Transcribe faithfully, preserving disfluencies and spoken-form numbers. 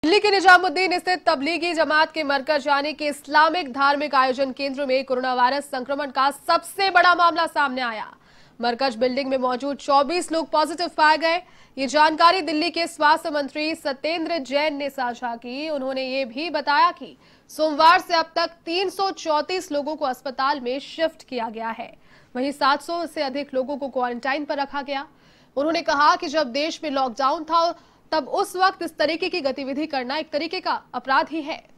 दिल्ली के निजामुद्दीन स्थित तबलीगी जमात के मरकज यानी कि इस्लामिक धार्मिक आयोजन केंद्र में कोरोना वायरस संक्रमण का सबसे बड़ा मामला सामने आया। मरकज बिल्डिंग में मौजूद चौबीस लोग पॉजिटिव पाए गए। ये जानकारी दिल्ली के स्वास्थ्य मंत्री सत्येंद्र जैन ने साझा की। उन्होंने ये भी बताया कि सोमवार से अब तक तीन सौ चौंतीस लोगों को अस्पताल में शिफ्ट किया गया है। वहीं सात सौ से अधिक लोगों को क्वारंटाइन पर रखा गया। उन्होंने कहा कि जब देश में लॉकडाउन था तब उस वक्त इस तरीके की गतिविधि करना एक तरीके का अपराध ही है।